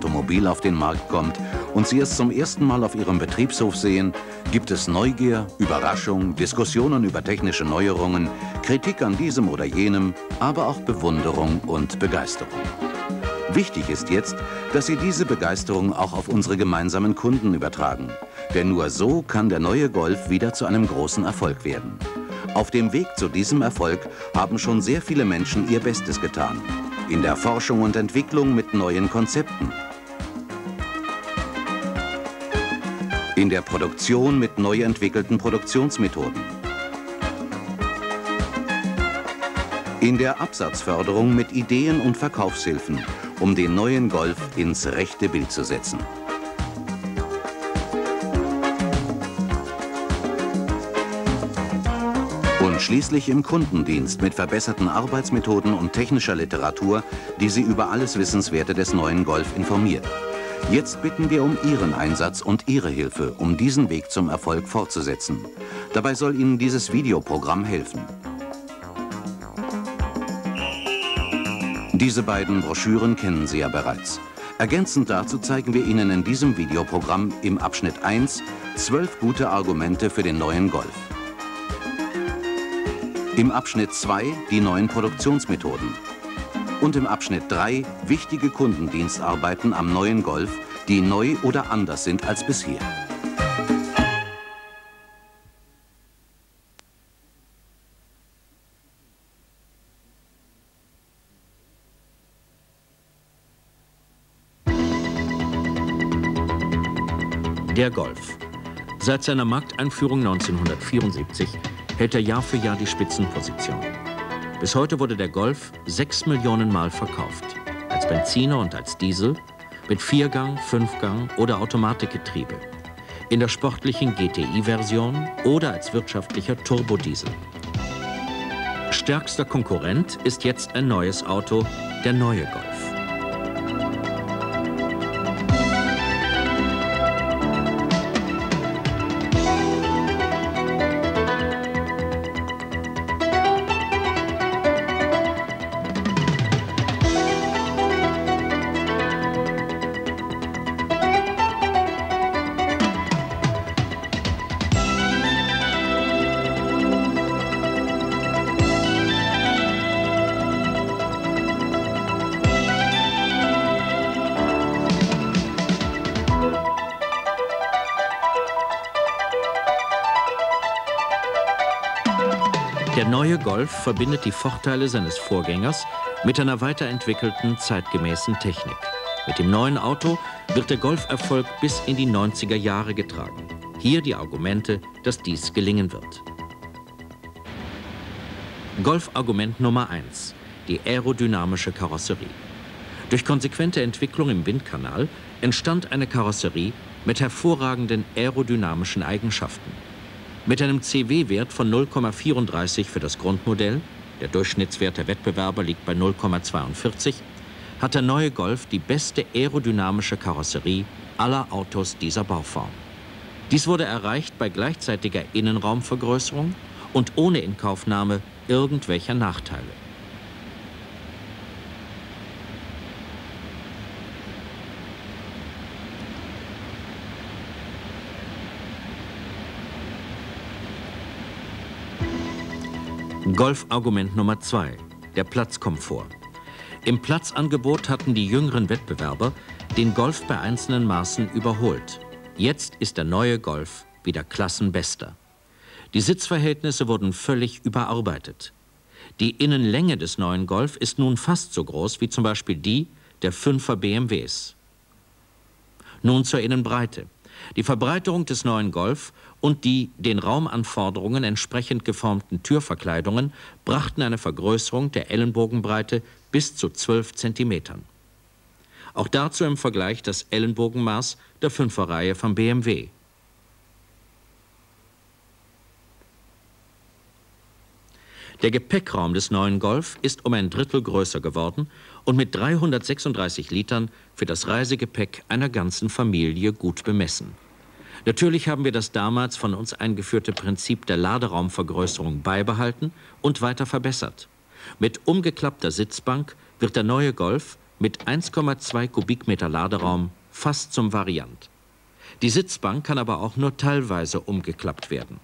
Automobil auf den Markt kommt und Sie es zum ersten Mal auf Ihrem Betriebshof sehen, gibt es Neugier, Überraschung, Diskussionen über technische Neuerungen, Kritik an diesem oder jenem, aber auch Bewunderung und Begeisterung. Wichtig ist jetzt, dass Sie diese Begeisterung auch auf unsere gemeinsamen Kunden übertragen. Denn nur so kann der neue Golf wieder zu einem großen Erfolg werden. Auf dem Weg zu diesem Erfolg haben schon sehr viele Menschen ihr Bestes getan. In der Forschung und Entwicklung mit neuen Konzepten. In der Produktion mit neu entwickelten Produktionsmethoden. In der Absatzförderung mit Ideen und Verkaufshilfen, um den neuen Golf ins rechte Bild zu setzen. Und schließlich im Kundendienst mit verbesserten Arbeitsmethoden und technischer Literatur, die Sie über alles Wissenswerte des neuen Golf informiert. Jetzt bitten wir um Ihren Einsatz und Ihre Hilfe, um diesen Weg zum Erfolg fortzusetzen. Dabei soll Ihnen dieses Videoprogramm helfen. Diese beiden Broschüren kennen Sie ja bereits. Ergänzend dazu zeigen wir Ihnen in diesem Videoprogramm im Abschnitt 1 12 gute Argumente für den neuen Golf. Im Abschnitt 2 die neuen Produktionsmethoden. Und im Abschnitt 3 wichtige Kundendienstarbeiten am neuen Golf, die neu oder anders sind als bisher. Der Golf. Seit seiner Markteinführung 1974 hält er Jahr für Jahr die Spitzenposition. Bis heute wurde der Golf 6 Millionen Mal verkauft. Als Benziner und als Diesel, mit Viergang, Fünfgang oder Automatikgetriebe. In der sportlichen GTI-Version oder als wirtschaftlicher Turbodiesel. Stärkster Konkurrent ist jetzt ein neues Auto, der neue Golf. Der neue Golf verbindet die Vorteile seines Vorgängers mit einer weiterentwickelten, zeitgemäßen Technik. Mit dem neuen Auto wird der Golferfolg bis in die 90er Jahre getragen. Hier die Argumente, dass dies gelingen wird. Golfargument Nummer 1. Die aerodynamische Karosserie. Durch konsequente Entwicklung im Windkanal entstand eine Karosserie mit hervorragenden aerodynamischen Eigenschaften. Mit einem CW-Wert von 0,34 für das Grundmodell, der Durchschnittswert der Wettbewerber liegt bei 0,42, hat der neue Golf die beste aerodynamische Karosserie aller Autos dieser Bauform. Dies wurde erreicht bei gleichzeitiger Innenraumvergrößerung und ohne Inkaufnahme irgendwelcher Nachteile. Golfargument Nummer 2, der Platzkomfort. Im Platzangebot hatten die jüngeren Wettbewerber den Golf bei einzelnen Maßen überholt. Jetzt ist der neue Golf wieder Klassenbester. Die Sitzverhältnisse wurden völlig überarbeitet. Die Innenlänge des neuen Golf ist nun fast so groß wie zum Beispiel die der 5er BMWs. Nun zur Innenbreite. Die Verbreiterung des neuen Golf und die den Raumanforderungen entsprechend geformten Türverkleidungen brachten eine Vergrößerung der Ellenbogenbreite bis zu 12 Zentimetern. Auch dazu im Vergleich das Ellenbogenmaß der 5er-Reihe vom BMW. Der Gepäckraum des neuen Golf ist um ein Drittel größer geworden und mit 336 Litern für das Reisegepäck einer ganzen Familie gut bemessen. Natürlich haben wir das damals von uns eingeführte Prinzip der Laderaumvergrößerung beibehalten und weiter verbessert. Mit umgeklappter Sitzbank wird der neue Golf mit 1,2 Kubikmeter Laderaum fast zum Variant. Die Sitzbank kann aber auch nur teilweise umgeklappt werden.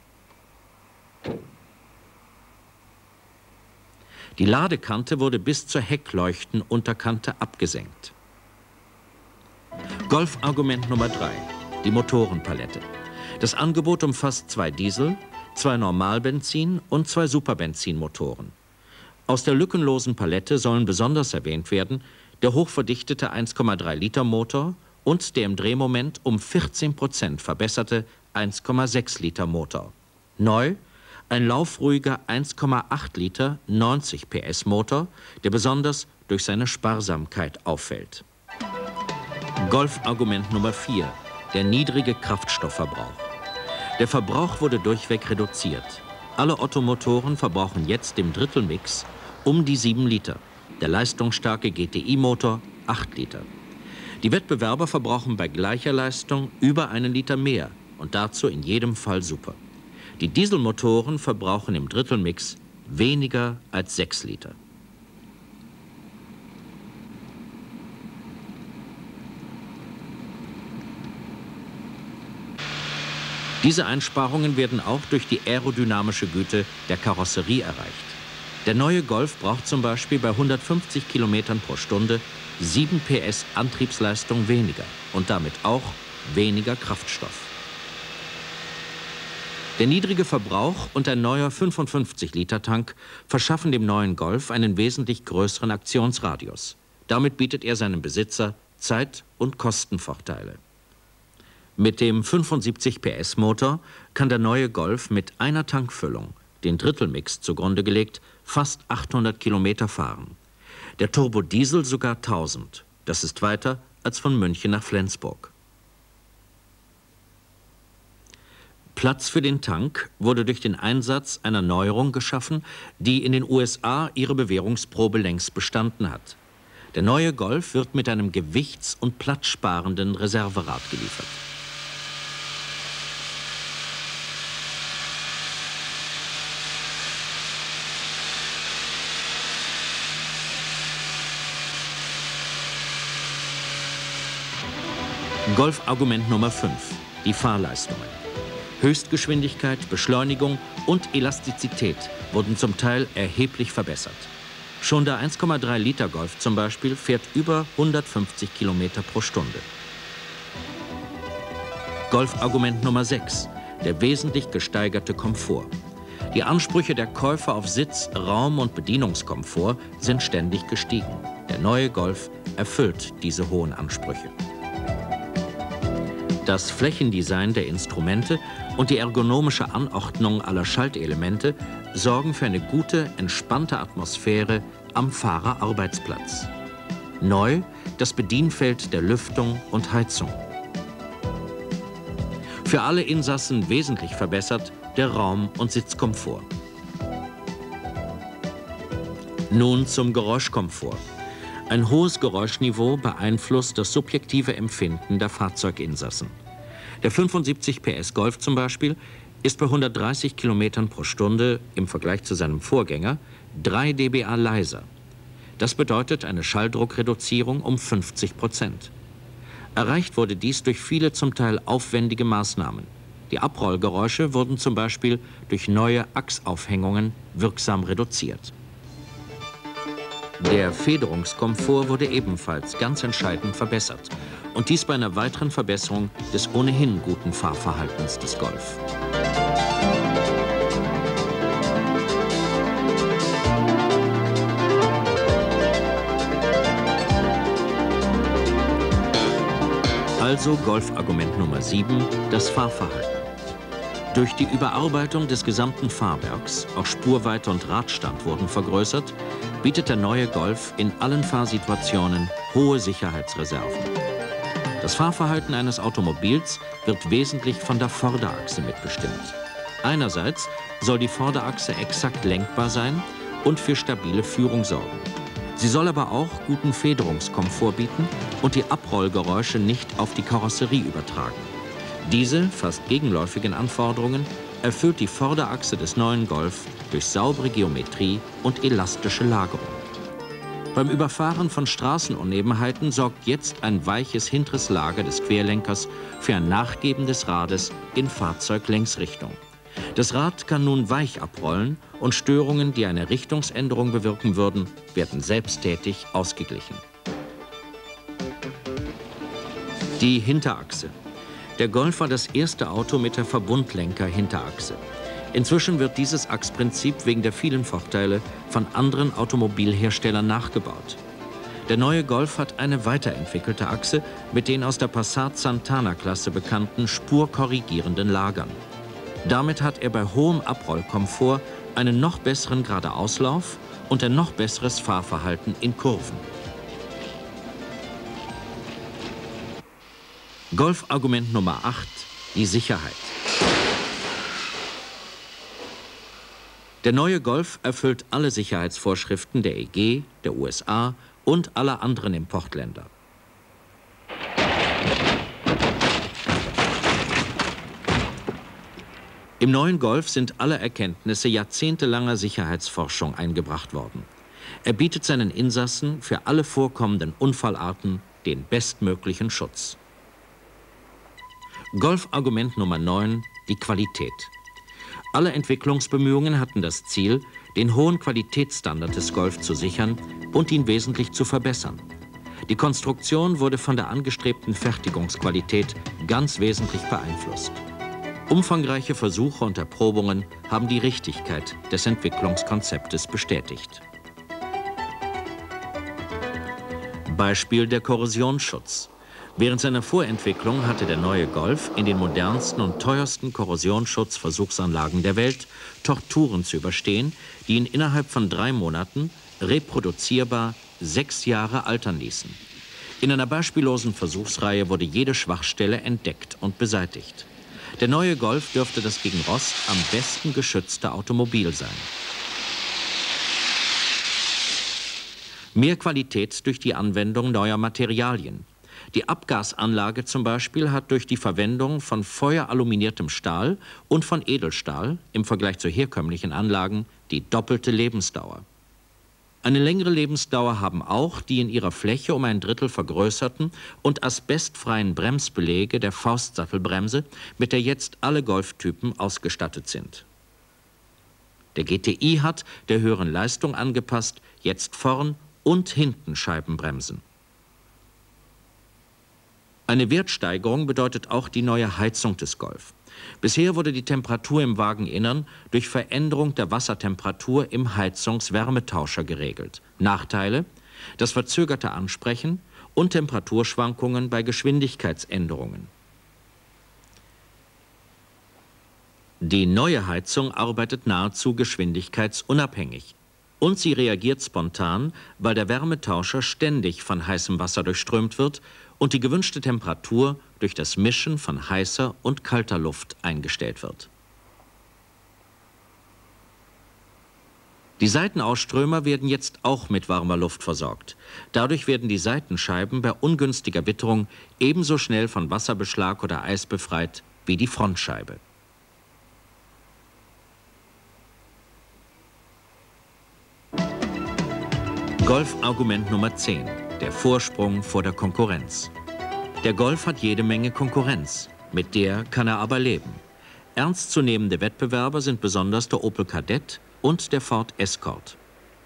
Die Ladekante wurde bis zur Heckleuchtenunterkante abgesenkt. Golf-Argument Nummer 3, die Motorenpalette. Das Angebot umfasst 2 Diesel, 2 Normalbenzin und 2 Superbenzinmotoren. Aus der lückenlosen Palette sollen besonders erwähnt werden der hochverdichtete 1,3 Liter Motor und der im Drehmoment um 14% verbesserte 1,6 Liter Motor. Neu ein laufruhiger 1,8 Liter 90 PS Motor, der besonders durch seine Sparsamkeit auffällt. Golf-Argument Nummer 4, der niedrige Kraftstoffverbrauch. Der Verbrauch wurde durchweg reduziert. Alle Ottomotoren verbrauchen jetzt im Drittelmix um die 7 Liter. Der leistungsstarke GTI-Motor 8 Liter. Die Wettbewerber verbrauchen bei gleicher Leistung über 1 Liter mehr und dazu in jedem Fall super. Die Dieselmotoren verbrauchen im Drittelmix weniger als 6 Liter. Diese Einsparungen werden auch durch die aerodynamische Güte der Karosserie erreicht. Der neue Golf braucht zum Beispiel bei 150 Kilometern pro Stunde 7 PS Antriebsleistung weniger und damit auch weniger Kraftstoff. Der niedrige Verbrauch und ein neuer 55-Liter-Tank verschaffen dem neuen Golf einen wesentlich größeren Aktionsradius. Damit bietet er seinem Besitzer Zeit- und Kostenvorteile. Mit dem 75 PS Motor kann der neue Golf mit einer Tankfüllung, den Drittelmix zugrunde gelegt, fast 800 Kilometer fahren. Der Turbodiesel sogar 1000. Das ist weiter als von München nach Flensburg. Platz für den Tank wurde durch den Einsatz einer Neuerung geschaffen, die in den USA ihre Bewährungsprobe längst bestanden hat. Der neue Golf wird mit einem gewichts- und platzsparenden Reserverad geliefert. Golf-Argument Nummer 5, die Fahrleistungen. Höchstgeschwindigkeit, Beschleunigung und Elastizität wurden zum Teil erheblich verbessert. Schon der 1,3 Liter Golf zum Beispiel fährt über 150 Kilometer pro Stunde. Golf-Argument Nummer 6, der wesentlich gesteigerte Komfort. Die Ansprüche der Käufer auf Sitz-, Raum- und Bedienungskomfort sind ständig gestiegen. Der neue Golf erfüllt diese hohen Ansprüche. Das Flächendesign der Instrumente und die ergonomische Anordnung aller Schaltelemente sorgen für eine gute, entspannte Atmosphäre am Fahrerarbeitsplatz. Neu das Bedienfeld der Lüftung und Heizung. Für alle Insassen wesentlich verbessert der Raum- und Sitzkomfort. Nun zum Geräuschkomfort. Ein hohes Geräuschniveau beeinflusst das subjektive Empfinden der Fahrzeuginsassen. Der 75 PS Golf zum Beispiel ist bei 130 Kilometern pro Stunde im Vergleich zu seinem Vorgänger 3 dBA leiser. Das bedeutet eine Schalldruckreduzierung um 50%. Erreicht wurde dies durch viele zum Teil aufwendige Maßnahmen. Die Abrollgeräusche wurden zum Beispiel durch neue Achsaufhängungen wirksam reduziert. Der Federungskomfort wurde ebenfalls ganz entscheidend verbessert. Und dies bei einer weiteren Verbesserung des ohnehin guten Fahrverhaltens des Golf. Also Golf-Argument Nummer 7, das Fahrverhalten. Durch die Überarbeitung des gesamten Fahrwerks, auch Spurweite und Radstand wurden vergrößert, bietet der neue Golf in allen Fahrsituationen hohe Sicherheitsreserven. Das Fahrverhalten eines Automobils wird wesentlich von der Vorderachse mitbestimmt. Einerseits soll die Vorderachse exakt lenkbar sein und für stabile Führung sorgen. Sie soll aber auch guten Federungskomfort bieten und die Abrollgeräusche nicht auf die Karosserie übertragen. Diese fast gegenläufigen Anforderungen erfüllt die Vorderachse des neuen Golf durch saubere Geometrie und elastische Lagerung. Beim Überfahren von Straßenunebenheiten sorgt jetzt ein weiches hinteres Lager des Querlenkers für ein Nachgeben des Rades in Fahrzeuglängsrichtung. Das Rad kann nun weich abrollen und Störungen, die eine Richtungsänderung bewirken würden, werden selbsttätig ausgeglichen. Die Hinterachse. Der Golf war das erste Auto mit der Verbundlenker-Hinterachse. Inzwischen wird dieses Achsprinzip wegen der vielen Vorteile von anderen Automobilherstellern nachgebaut. Der neue Golf hat eine weiterentwickelte Achse mit den aus der Passat Santana-Klasse bekannten spurkorrigierenden Lagern. Damit hat er bei hohem Abrollkomfort einen noch besseren Geradeauslauf und ein noch besseres Fahrverhalten in Kurven. Golf-Argument Nummer 8, die Sicherheit. Der neue Golf erfüllt alle Sicherheitsvorschriften der EG, der USA und aller anderen Importländer. Im neuen Golf sind alle Erkenntnisse jahrzehntelanger Sicherheitsforschung eingebracht worden. Er bietet seinen Insassen für alle vorkommenden Unfallarten den bestmöglichen Schutz. Golf-Argument Nummer 9, die Qualität. Alle Entwicklungsbemühungen hatten das Ziel, den hohen Qualitätsstandard des Golf zu sichern und ihn wesentlich zu verbessern. Die Konstruktion wurde von der angestrebten Fertigungsqualität ganz wesentlich beeinflusst. Umfangreiche Versuche und Erprobungen haben die Richtigkeit des Entwicklungskonzeptes bestätigt. Beispiel der Korrosionsschutz. Während seiner Vorentwicklung hatte der neue Golf in den modernsten und teuersten Korrosionsschutzversuchsanlagen der Welt Torturen zu überstehen, die ihn innerhalb von 3 Monaten reproduzierbar 6 Jahre altern ließen. In einer beispiellosen Versuchsreihe wurde jede Schwachstelle entdeckt und beseitigt. Der neue Golf dürfte das gegen Rost am besten geschützte Automobil sein. Mehr Qualität durch die Anwendung neuer Materialien. Die Abgasanlage zum Beispiel hat durch die Verwendung von feueraluminiertem Stahl und von Edelstahl im Vergleich zu herkömmlichen Anlagen die doppelte Lebensdauer. Eine längere Lebensdauer haben auch die in ihrer Fläche um ein Drittel vergrößerten und asbestfreien Bremsbeläge der Faustsattelbremse, mit der jetzt alle Golftypen ausgestattet sind. Der GTI hat, der höheren Leistung angepasst, jetzt vorn und hinten Scheibenbremsen. Eine Wertsteigerung bedeutet auch die neue Heizung des Golf. Bisher wurde die Temperatur im Wageninnern durch Veränderung der Wassertemperatur im Heizungswärmetauscher geregelt. Nachteile: das verzögerte Ansprechen und Temperaturschwankungen bei Geschwindigkeitsänderungen. Die neue Heizung arbeitet nahezu geschwindigkeitsunabhängig. Und sie reagiert spontan, weil der Wärmetauscher ständig von heißem Wasser durchströmt wird und die gewünschte Temperatur durch das Mischen von heißer und kalter Luft eingestellt wird. Die Seitenausströmer werden jetzt auch mit warmer Luft versorgt. Dadurch werden die Seitenscheiben bei ungünstiger Witterung ebenso schnell von Wasserbeschlag oder Eis befreit wie die Frontscheibe. Golf-Argument Nummer 10, der Vorsprung vor der Konkurrenz. Der Golf hat jede Menge Konkurrenz, mit der kann er aber leben. Ernstzunehmende Wettbewerber sind besonders der Opel Kadett und der Ford Escort.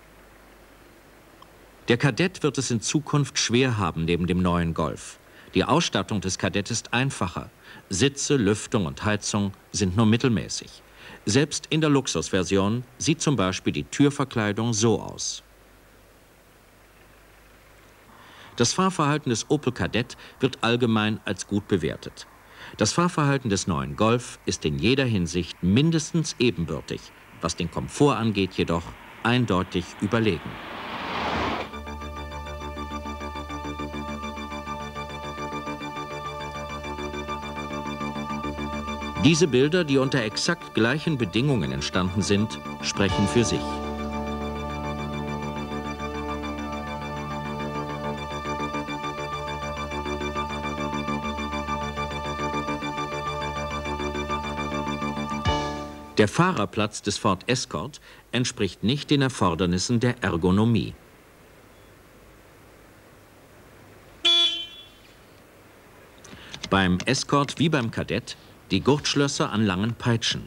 Der Kadett wird es in Zukunft schwer haben neben dem neuen Golf. Die Ausstattung des Kadett ist einfacher. Sitze, Lüftung und Heizung sind nur mittelmäßig. Selbst in der Luxusversion sieht zum Beispiel die Türverkleidung so aus. Das Fahrverhalten des Opel Kadett wird allgemein als gut bewertet. Das Fahrverhalten des neuen Golf ist in jeder Hinsicht mindestens ebenbürtig, was den Komfort angeht jedoch eindeutig überlegen. Diese Bilder, die unter exakt gleichen Bedingungen entstanden sind, sprechen für sich. Der Fahrerplatz des Ford Escort entspricht nicht den Erfordernissen der Ergonomie. Beim Escort wie beim Kadett die Gurtschlösser an langen Peitschen.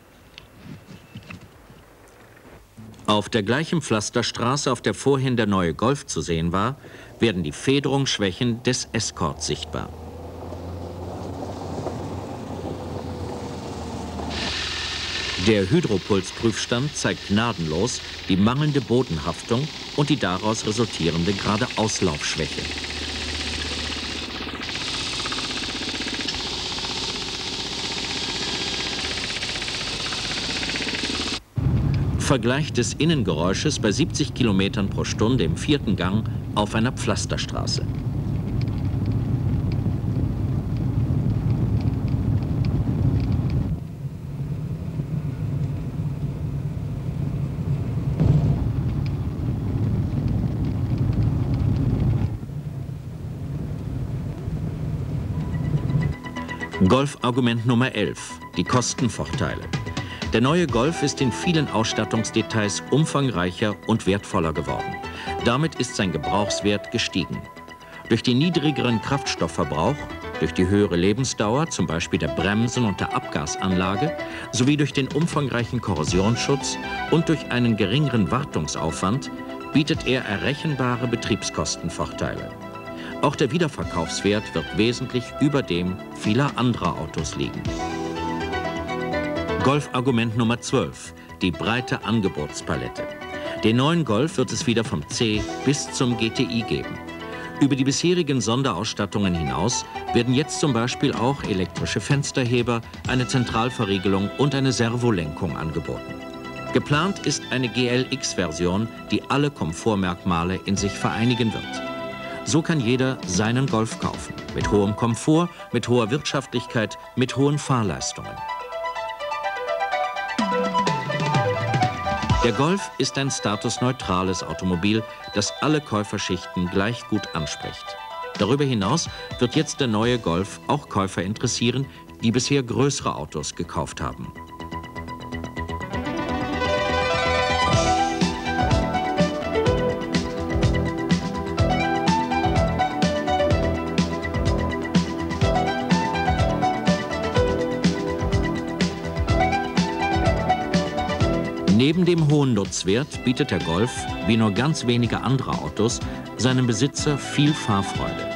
Auf der gleichen Pflasterstraße, auf der vorhin der neue Golf zu sehen war, werden die Federungsschwächen des Escort sichtbar. Der Hydropulsprüfstand zeigt gnadenlos die mangelnde Bodenhaftung und die daraus resultierende Geradeauslaufschwäche. Vergleich des Innengeräusches bei 70 Kilometern pro Stunde im 4. Gang auf einer Pflasterstraße. Golf-Argument Nummer 11, die Kostenvorteile. Der neue Golf ist in vielen Ausstattungsdetails umfangreicher und wertvoller geworden. Damit ist sein Gebrauchswert gestiegen. Durch den niedrigeren Kraftstoffverbrauch, durch die höhere Lebensdauer, zum Beispiel der Bremsen und der Abgasanlage, sowie durch den umfangreichen Korrosionsschutz und durch einen geringeren Wartungsaufwand bietet er errechenbare Betriebskostenvorteile. Auch der Wiederverkaufswert wird wesentlich über dem vieler anderer Autos liegen. Golf-Argument Nummer 12, die breite Angebotspalette. Den neuen Golf wird es wieder vom C bis zum GTI geben. Über die bisherigen Sonderausstattungen hinaus werden jetzt zum Beispiel auch elektrische Fensterheber, eine Zentralverriegelung und eine Servolenkung angeboten. Geplant ist eine GLX-Version, die alle Komfortmerkmale in sich vereinigen wird. So kann jeder seinen Golf kaufen, mit hohem Komfort, mit hoher Wirtschaftlichkeit, mit hohen Fahrleistungen. Der Golf ist ein statusneutrales Automobil, das alle Käuferschichten gleich gut anspricht. Darüber hinaus wird jetzt der neue Golf auch Käufer interessieren, die bisher größere Autos gekauft haben. Neben dem hohen Nutzwert bietet der Golf, wie nur ganz wenige andere Autos, seinem Besitzer viel Fahrfreude.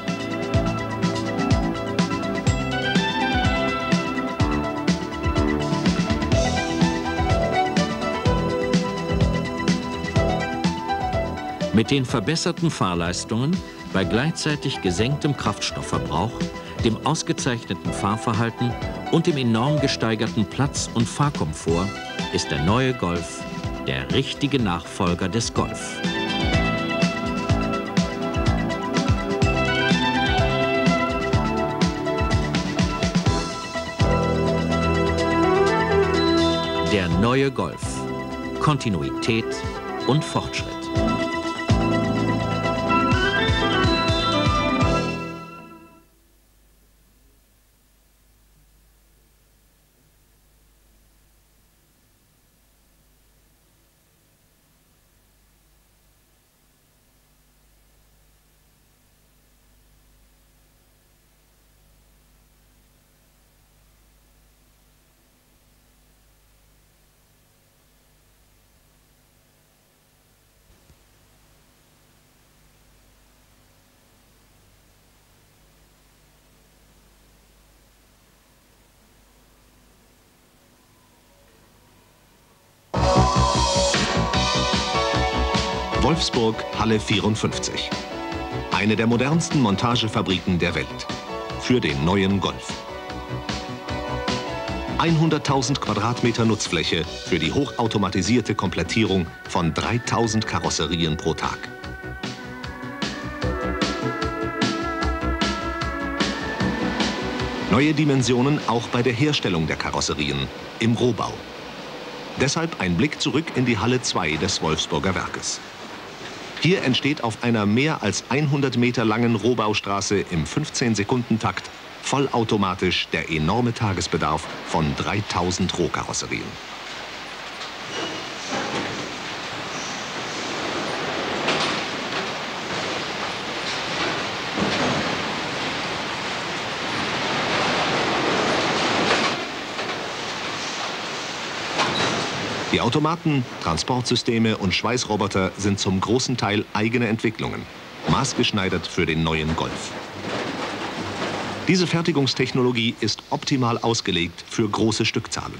Mit den verbesserten Fahrleistungen, bei gleichzeitig gesenktem Kraftstoffverbrauch, dem ausgezeichneten Fahrverhalten und dem enorm gesteigerten Platz- und Fahrkomfort ist der neue Golf der richtige Nachfolger des Golf. Der neue Golf. Kontinuität und Fortschritt. Wolfsburg, Halle 54. Eine der modernsten Montagefabriken der Welt. Für den neuen Golf. 100.000 Quadratmeter Nutzfläche für die hochautomatisierte Komplettierung von 3.000 Karosserien pro Tag. Neue Dimensionen auch bei der Herstellung der Karosserien im Rohbau. Deshalb ein Blick zurück in die Halle 2 des Wolfsburger Werkes. Hier entsteht auf einer mehr als 100 Meter langen Rohbaustraße im 15-Sekunden-Takt vollautomatisch der enorme Tagesbedarf von 3.000 Rohkarosserien. Die Automaten, Transportsysteme und Schweißroboter sind zum großen Teil eigene Entwicklungen, maßgeschneidert für den neuen Golf. Diese Fertigungstechnologie ist optimal ausgelegt für große Stückzahlen.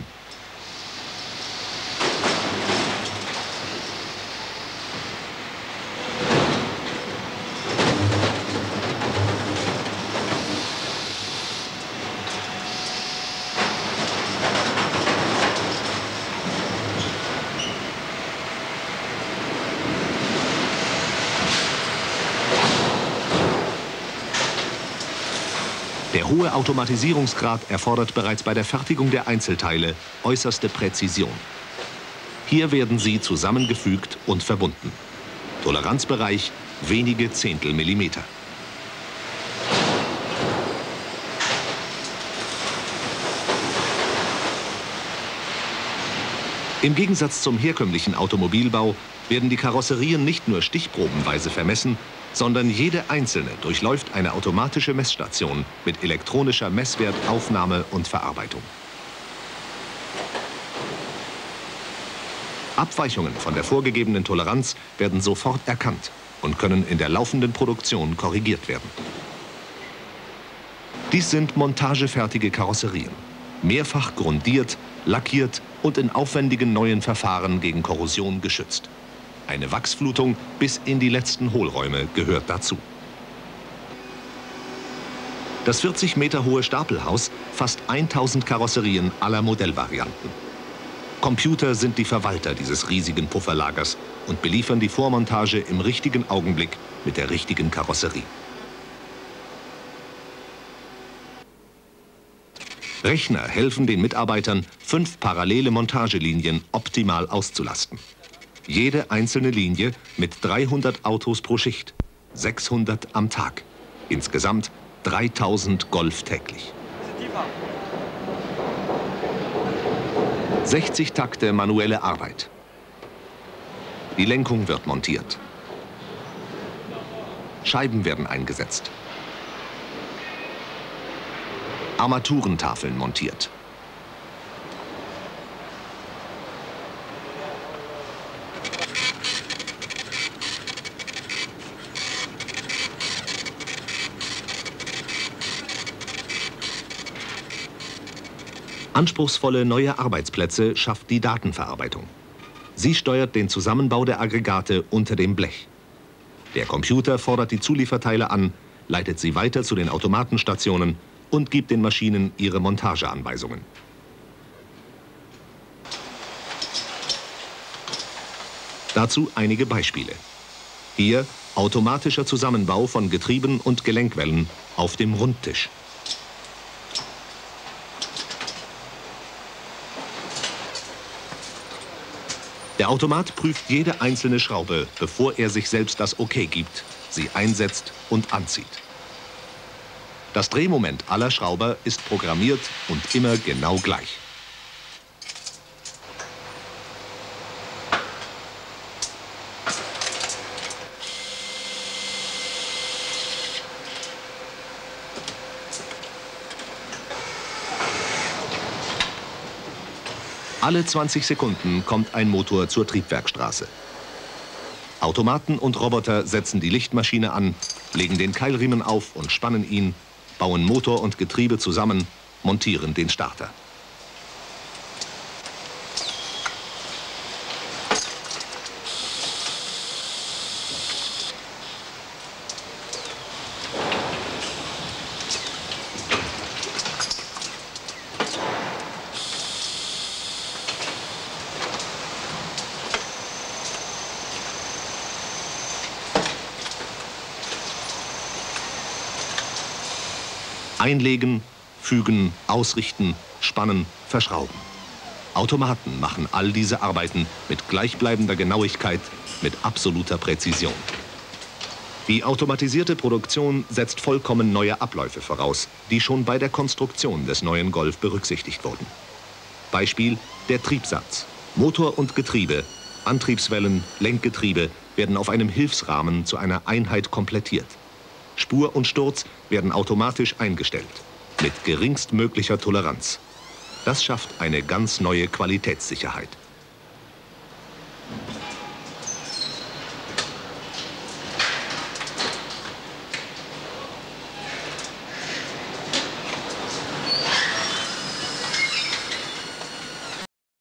Der hohe Automatisierungsgrad erfordert bereits bei der Fertigung der Einzelteile äußerste Präzision. Hier werden sie zusammengefügt und verbunden. Toleranzbereich wenige Zehntel Millimeter. Im Gegensatz zum herkömmlichen Automobilbau werden die Karosserien nicht nur stichprobenweise vermessen, sondern jede einzelne durchläuft eine automatische Messstation mit elektronischer Messwertaufnahme und Verarbeitung. Abweichungen von der vorgegebenen Toleranz werden sofort erkannt und können in der laufenden Produktion korrigiert werden. Dies sind montagefertige Karosserien, mehrfach grundiert, lackiert und in aufwendigen neuen Verfahren gegen Korrosion geschützt. Eine Wachsflutung bis in die letzten Hohlräume gehört dazu. Das 40 Meter hohe Stapelhaus fasst 1000 Karosserien aller Modellvarianten. Computer sind die Verwalter dieses riesigen Pufferlagers und beliefern die Vormontage im richtigen Augenblick mit der richtigen Karosserie. Rechner helfen den Mitarbeitern, 5 parallele Montagelinien optimal auszulasten. Jede einzelne Linie mit 300 Autos pro Schicht, 600 am Tag. Insgesamt 3000 Golf täglich. 60 Takte manuelle Arbeit. Die Lenkung wird montiert. Scheiben werden eingesetzt. Armaturentafeln montiert. Anspruchsvolle neue Arbeitsplätze schafft die Datenverarbeitung. Sie steuert den Zusammenbau der Aggregate unter dem Blech. Der Computer fordert die Zulieferteile an, leitet sie weiter zu den Automatenstationen und gibt den Maschinen ihre Montageanweisungen. Dazu einige Beispiele. Hier automatischer Zusammenbau von Getrieben und Gelenkwellen auf dem Rundtisch. Der Automat prüft jede einzelne Schraube, bevor er sich selbst das Okay gibt, sie einsetzt und anzieht. Das Drehmoment aller Schrauber ist programmiert und immer genau gleich. Alle 20 Sekunden kommt ein Motor zur Triebwerkstraße. Automaten und Roboter setzen die Lichtmaschine an, legen den Keilriemen auf und spannen ihn, bauen Motor und Getriebe zusammen, montieren den Starter. Einlegen, fügen, ausrichten, spannen, verschrauben. Automaten machen all diese Arbeiten mit gleichbleibender Genauigkeit, mit absoluter Präzision. Die automatisierte Produktion setzt vollkommen neue Abläufe voraus, die schon bei der Konstruktion des neuen Golf berücksichtigt wurden. Beispiel der Triebsatz. Motor und Getriebe, Antriebswellen, Lenkgetriebe werden auf einem Hilfsrahmen zu einer Einheit komplettiert. Spur und Sturz werden automatisch eingestellt, mit geringstmöglicher Toleranz. Das schafft eine ganz neue Qualitätssicherheit.